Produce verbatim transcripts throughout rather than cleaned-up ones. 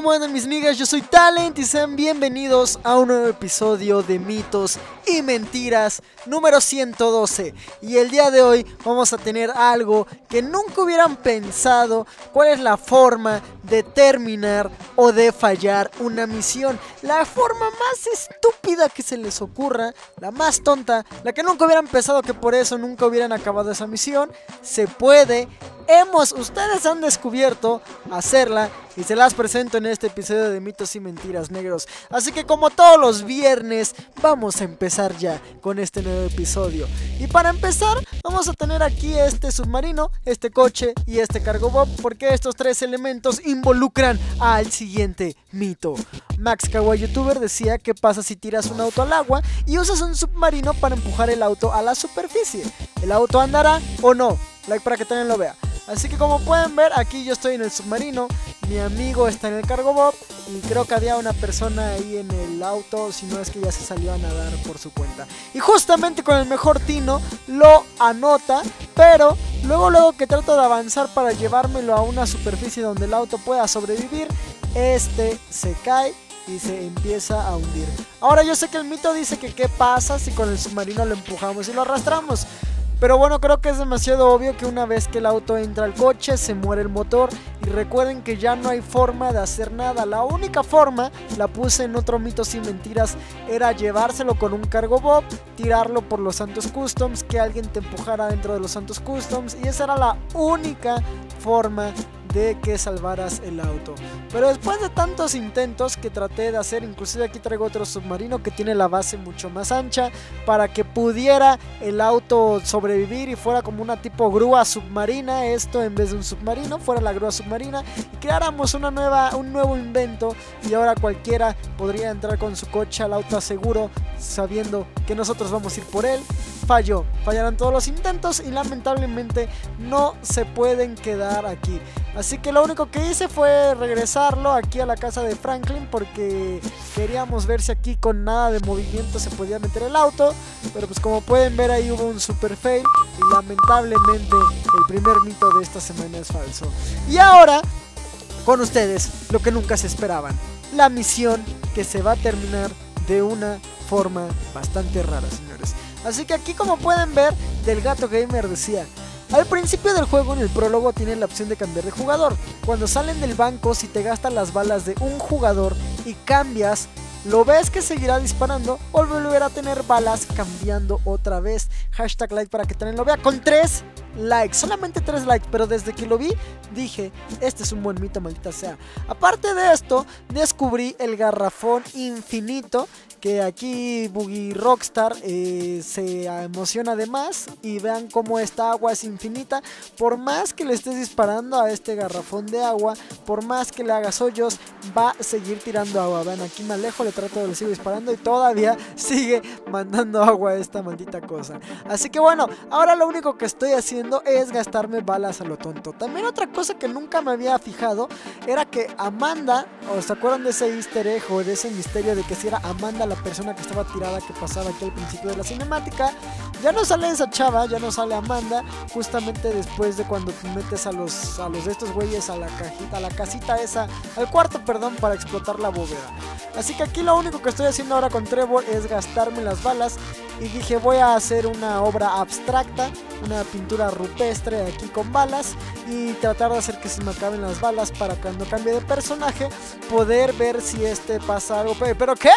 ¿Cómo andan mis migas? Yo soy Talent y sean bienvenidos a un nuevo episodio de Mitos y Mentiras número ciento doce. Y el día de hoy vamos a tener algo que nunca hubieran pensado: cuál es la forma de terminar o de fallar una misión. La forma más estúpida que se les ocurra, la más tonta, la que nunca hubieran pensado que por eso nunca hubieran acabado esa misión. Se puede, hemos, ustedes han descubierto hacerla y se las presento en este episodio de Mitos y Mentiras Negros. Así que como todos los viernes, vamos a empezar ya con este nuevo episodio. Y para empezar, vamos a tener aquí este submarino, este coche y este cargo bob, porque estos tres elementos involucran al siguiente mito. Max Kawaii YouTuber decía: ¿qué pasa si tiras un auto al agua y usas un submarino para empujar el auto a la superficie? ¿El auto andará o no? Like para que también lo vea. Así que como pueden ver, aquí yo estoy en el submarino, mi amigo está en el cargo bob y creo que había una persona ahí en el auto, si no es que ya se salió a nadar por su cuenta. Y justamente con el mejor tino lo anota, pero luego luego que trato de avanzar para llevármelo a una superficie donde el auto pueda sobrevivir, este se cae y se empieza a hundir. Ahora yo sé que el mito dice que qué pasa si con el submarino lo empujamos y lo arrastramos. Pero bueno, creo que es demasiado obvio que una vez que el auto entra al coche, se muere el motor. Y recuerden que ya no hay forma de hacer nada. La única forma, la puse en otro Mitos y Mentiras, era llevárselo con un cargo bob, tirarlo por los Santos Customs, que alguien te empujara dentro de los Santos Customs. Y esa era la única forma de que salvaras el auto. Pero después de tantos intentos que traté de hacer, inclusive aquí traigo otro submarino que tiene la base mucho más ancha, para que pudiera el auto sobrevivir y fuera como una tipo grúa submarina. Esto en vez de un submarino fuera la grúa submarina, y creáramos una nueva, un nuevo invento, y ahora cualquiera podría entrar con su coche al auto a seguro, sabiendo que nosotros vamos a ir por él. Falló, fallaron todos los intentos y lamentablemente no se pueden quedar aquí. Así que lo único que hice fue regresarlo aquí a la casa de Franklin, porque queríamos ver si aquí con nada de movimiento se podía meter el auto. Pero pues como pueden ver, ahí hubo un super fail y lamentablemente el primer mito de esta semana es falso. Y ahora, con ustedes, lo que nunca se esperaban: la misión que se va a terminar de una forma bastante rara, señores. Así que aquí, como pueden ver, Del Gato Gamer decía: al principio del juego, en el prólogo, tienen la opción de cambiar de jugador. Cuando salen del banco, si te gastan las balas de un jugador y cambias, lo ves que seguirá disparando o volverá a tener balas cambiando otra vez. Hashtag like para que también lo vea, con tres likes, solamente tres likes, pero desde que lo vi dije: este es un buen mito, maldita sea. Aparte de esto, descubrí el garrafón infinito, que aquí Boogie Rockstar eh, se emociona de más. Y vean cómo esta agua es infinita. Por más que le estés disparando a este garrafón de agua, por más que le hagas hoyos, va a seguir tirando agua. Vean, aquí me alejo, le trato de le sigo disparando y todavía sigue mandando agua a esta maldita cosa. Así que bueno, ahora lo único que estoy haciendo es gastarme balas a lo tonto. También otra cosa que nunca me había fijado era que Amanda, ¿o se acuerdan de ese easter egg o de ese misterio de que si era Amanda la persona que estaba tirada que pasaba aquí al principio de la cinemática? Ya no sale esa chava, ya no sale Amanda, justamente después de cuando te metes a los, a los de estos güeyes a la cajita, a la casita esa, al cuarto, perdón, para explotar la bóveda. Así que aquí lo único que estoy haciendo ahora con Trevor es gastarme las balas. Y dije: voy a hacer una obra abstracta, una pintura rupestre aquí con balas, y tratar de hacer que se me acaben las balas para cuando cambie de personaje poder ver si este pasa algo. ¿Pero qué?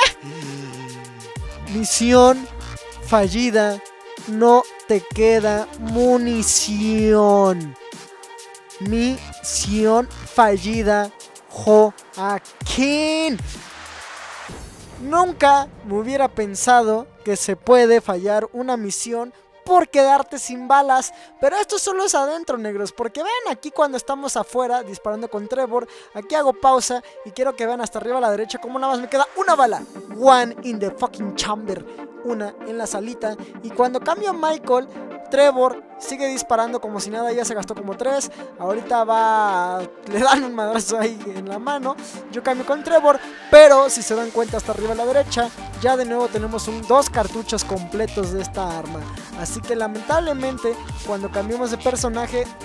Misión fallida, no te queda munición. Misión fallida, Joaquín. Nunca me hubiera pensado que se puede fallar una misión por quedarte sin balas. Pero esto solo es adentro, negros, porque vean aquí cuando estamos afuera disparando con Trevor. Aquí hago pausa y quiero que vean hasta arriba a la derecha como nada más me queda una bala. One in the fucking chamber. Una en la salita. Y cuando cambio a Michael, Trevor sigue disparando como si nada, ya se gastó como tres. Ahorita va, le dan un madrazo ahí en la mano. Yo cambio con Trevor, pero si se dan cuenta hasta arriba a la derecha, ya de nuevo tenemos un, dos cartuchos completos de esta arma. Así que lamentablemente, cuando cambiamos de personaje,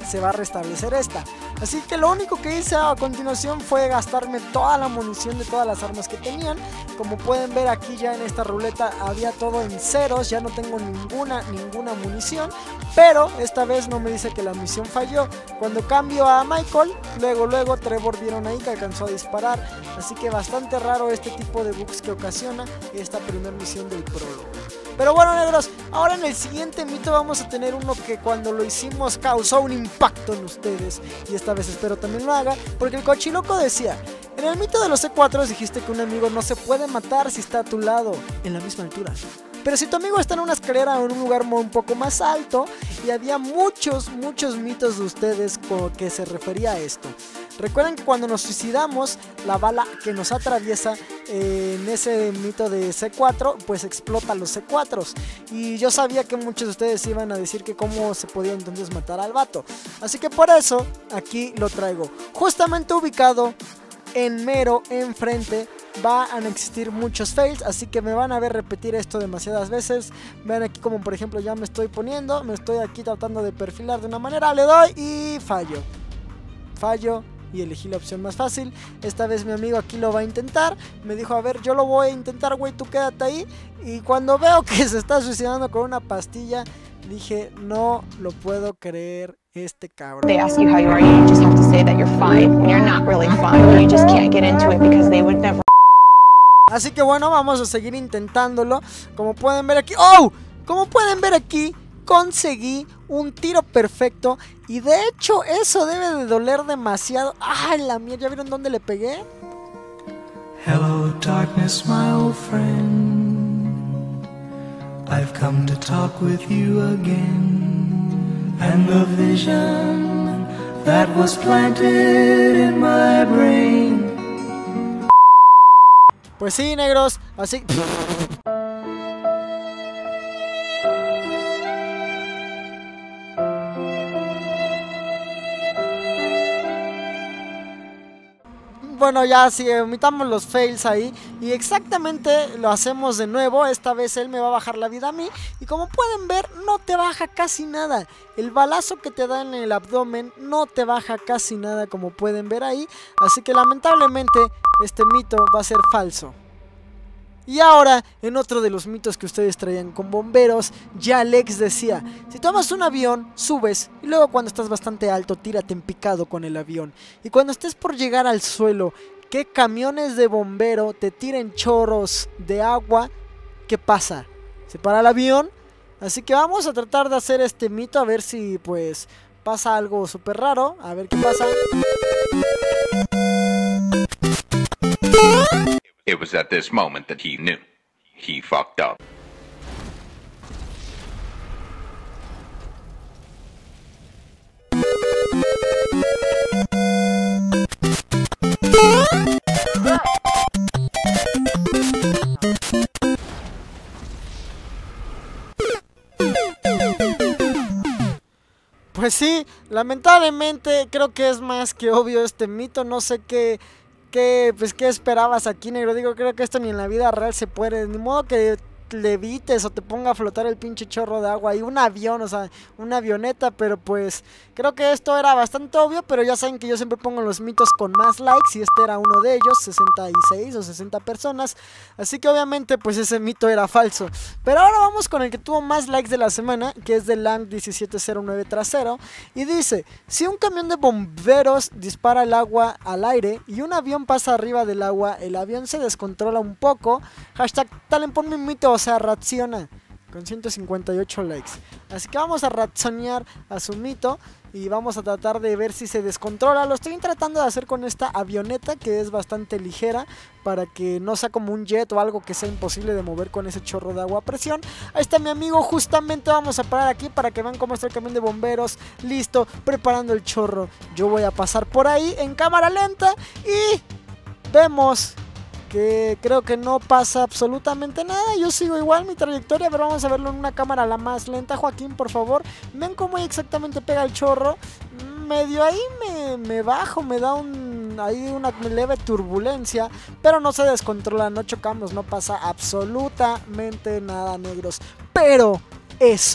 se va a restablecer esta. Así que lo único que hice a continuación fue gastarme toda la munición de todas las armas que tenían. Como pueden ver aquí ya en esta ruleta había todo en ceros, ya no tengo ninguna, ninguna munición. Pero esta vez no me dice que la misión falló. Cuando cambio a Michael, luego luego Trevor vieron ahí que alcanzó a disparar. Así que bastante raro este tipo de bugs que ocasiona esta primera misión del prólogo. Pero bueno, negros, ahora en el siguiente mito vamos a tener uno que cuando lo hicimos causó un impacto en ustedes. Y esta vez espero también lo haga, porque el cochiloco decía: en el mito de los C cuatro dijiste que un amigo no se puede matar si está a tu lado, en la misma altura. Pero si tu amigo está en una escalera o en un lugar un poco más alto, y había muchos, muchos mitos de ustedes con que se refería a esto. Recuerden que cuando nos suicidamos, la bala que nos atraviesa eh, en ese mito de C cuatro, pues explota los C cuatro. Y yo sabía que muchos de ustedes iban a decir que cómo se podía entonces matar al vato. Así que por eso aquí lo traigo. Justamente ubicado en mero enfrente van a existir muchos fails, así que me van a ver repetir esto demasiadas veces. Vean aquí como por ejemplo ya me estoy poniendo, me estoy aquí tratando de perfilar de una manera, le doy y fallo. Fallo y elegí la opción más fácil. Esta vez mi amigo aquí lo va a intentar. Me dijo: a ver, yo lo voy a intentar, güey, tú quédate ahí. Y cuando veo que se está suicidando con una pastilla, dije: no lo puedo creer, este cabrón. They ask you how you are, you just have to say that you're fine when you're not really fine. You just can't get into it because they would never. Así que bueno, vamos a seguir intentándolo. Como pueden ver aquí, ¡oh! Como pueden ver aquí, conseguí un tiro perfecto. Y de hecho eso debe de doler demasiado. ¡Ay, la mierda! ¿Ya vieron dónde le pegué? Hello darkness, my old friend. I've come to talk with you again. And the vision that was planted in my brain. Pues sí, negros, así... Bueno, ya si omitamos los fails ahí y exactamente lo hacemos de nuevo, esta vez él me va a bajar la vida a mí. Y como pueden ver, no te baja casi nada. El balazo que te da en el abdomen no te baja casi nada, como pueden ver ahí. Así que lamentablemente este mito va a ser falso. Y ahora, en otro de los mitos que ustedes traían con bomberos, ya Alex decía: si tomas un avión, subes, y luego cuando estás bastante alto, tírate en picado con el avión. Y cuando estés por llegar al suelo, que camiones de bombero te tiren chorros de agua, ¿qué pasa? ¿Se para el avión? Así que vamos a tratar de hacer este mito, a ver si pues pasa algo súper raro. A ver qué pasa. It was at this moment that he knew. He fucked up. Pues sí, lamentablemente creo que es más que obvio este mito. No sé qué... ¿Qué, pues, ¿qué esperabas aquí, negro? Digo, creo que esto ni en la vida real se puede. Ni modo que levites o te ponga a flotar el pinche chorro de agua y un avión, o sea, una avioneta. Pero pues creo que esto era bastante obvio, pero ya saben que yo siempre pongo los mitos con más likes y este era uno de ellos, sesenta y seis o sesenta personas. Así que obviamente pues ese mito era falso. Pero ahora vamos con el que tuvo más likes de la semana, que es de Lang diecisiete cero nueve trasero. Y dice: si un camión de bomberos dispara el agua al aire y un avión pasa arriba del agua, el avión se descontrola un poco. Hashtag Talen, ponme un mito, o sea, reacciona. Con ciento cincuenta y ocho likes. Así que vamos a reaccionar a su mito y vamos a tratar de ver si se descontrola. Lo estoy tratando de hacer con esta avioneta, que es bastante ligera, para que no sea como un jet o algo que sea imposible de mover con ese chorro de agua a presión. Ahí está mi amigo, justamente vamos a parar aquí para que vean cómo está el camión de bomberos. Listo, preparando el chorro. Yo voy a pasar por ahí en cámara lenta y vemos que creo que no pasa absolutamente nada. Yo sigo igual mi trayectoria, pero vamos a verlo en una cámara la más lenta. Joaquín, por favor, ven cómo exactamente pega el chorro. Medio ahí me, me bajo, me da un ahí una leve turbulencia, pero no se descontrola, no chocamos, no pasa absolutamente nada, negros. Pero eso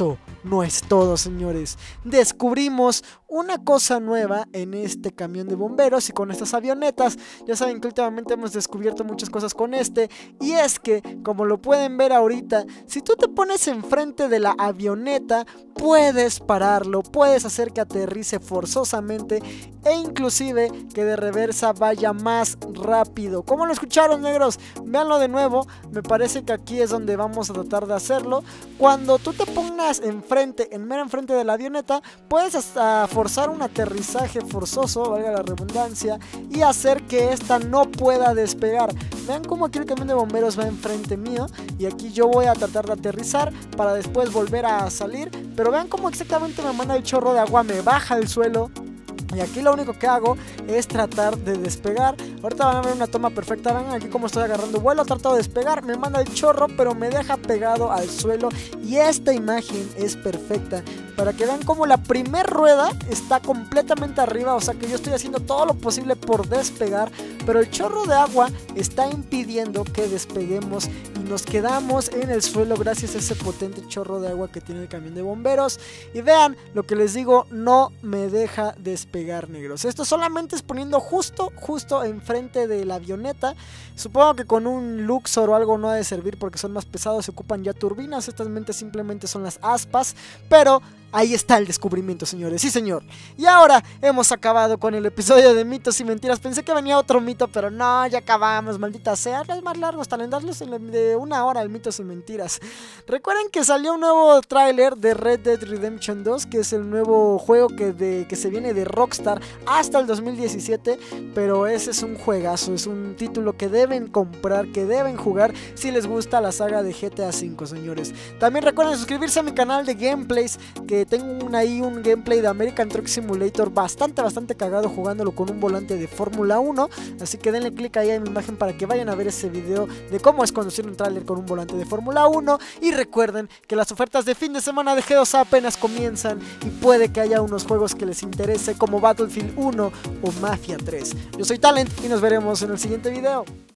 no es todo, señores. Descubrimos una cosa nueva en este camión de bomberos y con estas avionetas. Ya saben que últimamente hemos descubierto muchas cosas con este, y es que, como lo pueden ver ahorita, si tú te pones enfrente de la avioneta, puedes pararlo, puedes hacer que aterrice forzosamente e inclusive que de reversa vaya más rápido. ¿Cómo lo escucharon, negros? Véanlo de nuevo. Me parece que aquí es donde vamos a tratar de hacerlo. Cuando tú te pongas enfrente, en mera enfrente de la avioneta, puedes hasta forzar un aterrizaje forzoso, valga la redundancia, y hacer que esta no pueda despegar. Vean cómo aquí el camión de bomberos va enfrente mío, y aquí yo voy a tratar de aterrizar para después volver a salir. Pero vean cómo exactamente me manda el chorro de agua, me baja al suelo. Y aquí lo único que hago es tratar de despegar. Ahorita van a ver una toma perfecta. Ven aquí como estoy agarrando vuelo, trato de despegar, me manda el chorro, pero me deja pegado al suelo. Y esta imagen es perfecta para que vean como la primer rueda está completamente arriba. O sea que yo estoy haciendo todo lo posible por despegar, pero el chorro de agua está impidiendo que despeguemos y nos quedamos en el suelo gracias a ese potente chorro de agua que tiene el camión de bomberos. Y vean lo que les digo, no me deja despegar, negros. Esto solamente es poniendo justo, justo enfrente de la avioneta. Supongo que con un Luxor o algo no ha de servir porque son más pesados, se ocupan ya turbinas. Estas mentes simplemente son las aspas, pero ahí está el descubrimiento, señores, sí señor. Y ahora hemos acabado con el episodio de mitos y mentiras. Pensé que venía otro mito, pero no, ya acabamos, maldita sea. Es más largo, hasta en darles de una hora el mitos y mentiras. Recuerden que salió un nuevo tráiler de Red Dead Redemption dos, que es el nuevo juego que, de, que se viene de Rockstar hasta el dos mil diecisiete. Pero ese es un juegazo, es un título que deben comprar, que deben jugar si les gusta la saga de G T A cinco, señores. También recuerden suscribirse a mi canal de gameplays, que tengo un, ahí un gameplay de American Truck Simulator bastante, bastante cagado jugándolo con un volante de Fórmula uno. Así que denle click ahí en mi imagen para que vayan a ver ese video de cómo es conducir un tráiler con un volante de Fórmula uno. Y recuerden que las ofertas de fin de semana de G dos A apenas comienzan y puede que haya unos juegos que les interese como Battlefield uno o Mafia tres. Yo soy Talent y nos veremos en el siguiente video.